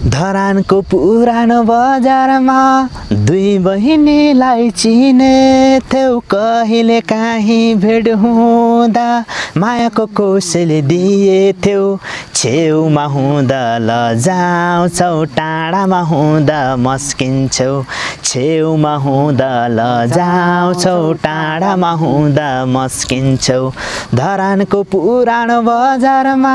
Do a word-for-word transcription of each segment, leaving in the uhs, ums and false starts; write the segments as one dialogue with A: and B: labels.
A: धरानको पुरानो बजारमा दुई बहिनीलाई चिनेथ्यौ कहिले काहीँ भेट हुँदा मायाको कोसेली दिएथ्यौ छेउमा हुँदा लजाउँछौ टाढामा हुँदा मस्किन्छौ छेउमा हुँदा लजाउँछौ टाढामा हुँदा मस्किन्छौ धरानको पुरानो बजारमा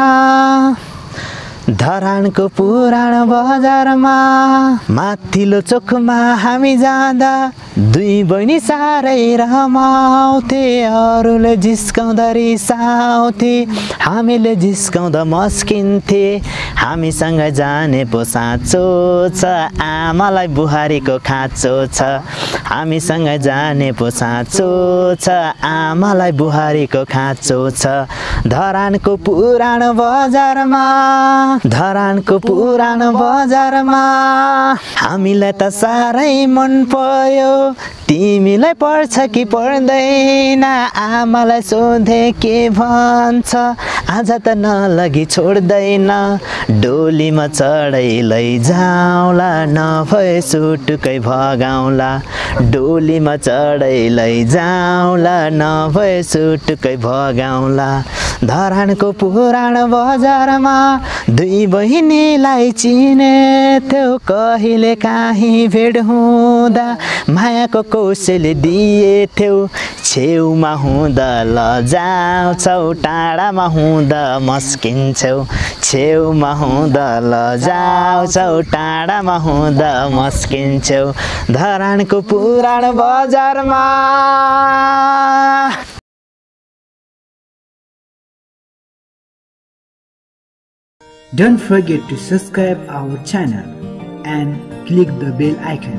A: धरानको पुरानो बजारमा माथिल्लो चोकमा हामी जाँदा दुई बहिनी साह्रै रमाउँथे अरूले जिस्काउँदा रिसाउँथे हामीले जिस्काउँदा मस्किन्थे हामीसँग जाने पो साँचो छ आमालाई बुहारीको खाँचो छ हामीसँग जाने पो साँचो छ आमालाई बुहारीको खाँचो छ धरानको पुरानो बजारमा धरानको पुरानो बजारमा हामीलाई त साह्रै मन पर्यो तिमीलाई पर्छ कि पर्दैन आमालाई सोधे के भन्छ आज त नलगी छोड्दैन डोलीमा चढै लैजाउँला नभए सुटुकै भगाउँला डोलीमा चढै लैजाउँला नभए सुटुकै भगाउँला धरानको पुरानो बजारमा दुई बहिनीलाई चिनेथ्यौ कहिले काहीँ भेट हुँदा मायाको कोसेली दिएथ्यौ छेउमा हुँदा लजाउँछौ टाढामा हुँदा मस्किन्छौ छेउमा हुँदा लजाउँछौ टाढामा हुँदा मस्किन्छौ धरानको पुरानो बजारमा।
B: Don't forget to subscribe our channel and click the bell icon.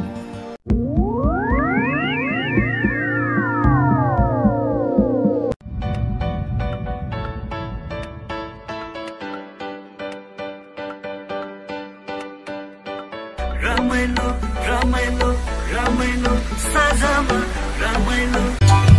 C: Ramailo, Ramailo, Ramailo, Sajama, Ramailo.